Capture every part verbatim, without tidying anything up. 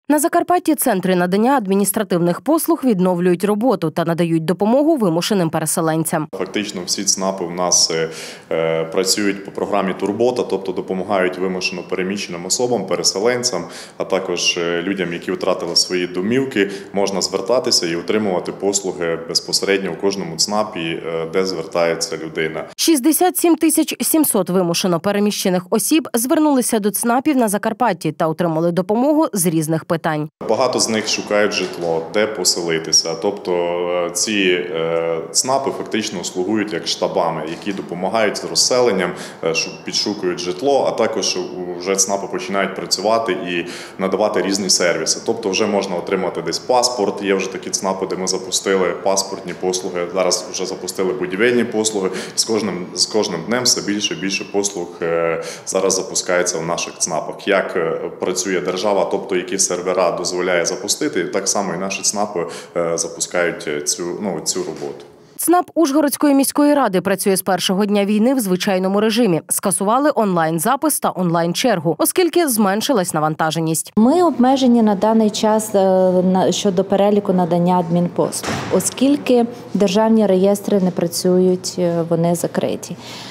На Закарпатті центри надання адміністративних послуг відновлюють роботу та надають допомогу вимушеним переселенцям. Фактично всі ЦНАПи у нас е, працюють по програмі «Турбота», тобто допомагають вимушено переміщеним особам, переселенцям, а також людям, які втратили свої домівки. Можна звертатися і отримувати послуги безпосередньо у кожному ЦНАПі, де звертається людина. шістдесят сім тисяч сімсот вимушено переміщених осіб звернулися до ЦНАПів на Закарпатті та отримали допомогу з різних питань. Багато з них шукають житло, де поселитися. Тобто ці ЦНАПи фактично слугують як штабами, які допомагають з розселенням, підшукують житло, а також вже ЦНАПи починають працювати і надавати різні сервіси. Тобто вже можна отримати десь паспорт, є вже такі ЦНАПи, де ми запустили паспортні послуги, зараз вже запустили будівельні послуги. З кожним, з кожним днем все більше і більше послуг зараз запускається в наших ЦНАПах. Як працює держава, тобто які сервіси дозволяє запустити, так само і наші ЦНАПи запускають цю, ну, цю роботу. ЦНАП Ужгородської міської ради працює з першого дня війни в звичайному режимі. Скасували онлайн-запис та онлайн-чергу, оскільки зменшилась навантаженість. Ми обмежені на даний час щодо переліку надання адмінпослуг, оскільки державні реєстри не працюють, вони закриті.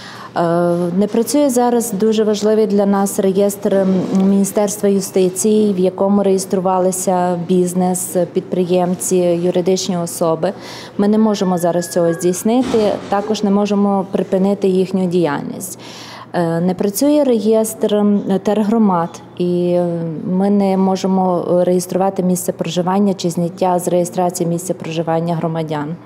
Не працює зараз дуже важливий для нас реєстр Міністерства юстиції, в якому реєструвалися бізнес, підприємці, юридичні особи. Ми не можемо зараз цього здійснити, також не можемо припинити їхню діяльність. Не працює реєстр тергромад, і ми не можемо реєструвати місце проживання чи зняття з реєстрації місця проживання громадян.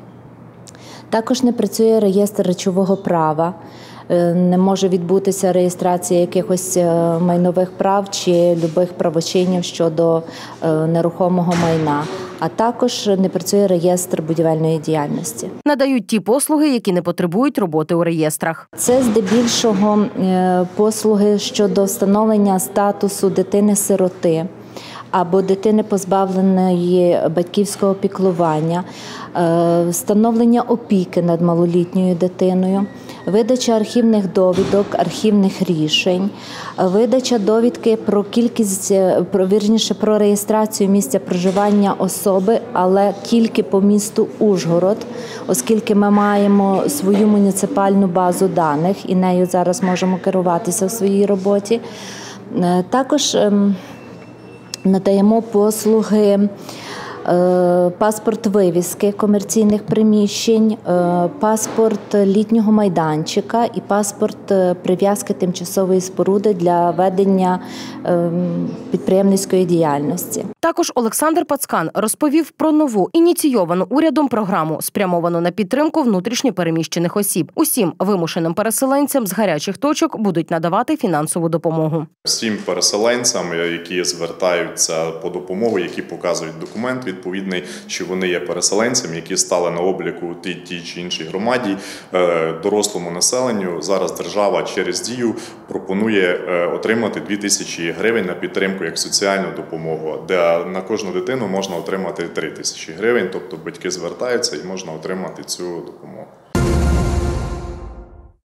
Також не працює реєстр речового права, не може відбутися реєстрація якихось майнових прав чи любих правочинів щодо нерухомого майна, а також не працює реєстр будівельної діяльності. Надають ті послуги, які не потребують роботи у реєстрах. Це здебільшого послуги щодо встановлення статусу дитини-сироти або дитини, позбавленої батьківського піклування, встановлення опіки над малолітньою дитиною, видача архівних довідок, архівних рішень, видача довідки про кількість, про, вірніше, про реєстрацію місця проживання особи, але тільки по місту Ужгород, оскільки ми маємо свою муніципальну базу даних і нею зараз можемо керуватися в своїй роботі. Також надаємо послуги паспорт вивізки комерційних приміщень, паспорт літнього майданчика і паспорт прив'язки тимчасової споруди для ведення підприємницької діяльності. Також Олександр Пацкан розповів про нову ініційовану урядом програму, спрямовану на підтримку внутрішньо переміщених осіб. Усім вимушеним переселенцям з гарячих точок будуть надавати фінансову допомогу. Всім переселенцям, які звертаються по допомогу, які показують документ відповідний, що вони є переселенцями, які стали на обліку у тій, тій чи іншій громаді, дорослому населенню. Зараз держава через Дію пропонує отримати дві тисячі гривень на підтримку як соціальну допомогу, де на кожну дитину можна отримати три тисячі гривень, тобто батьки звертаються і можна отримати цю допомогу.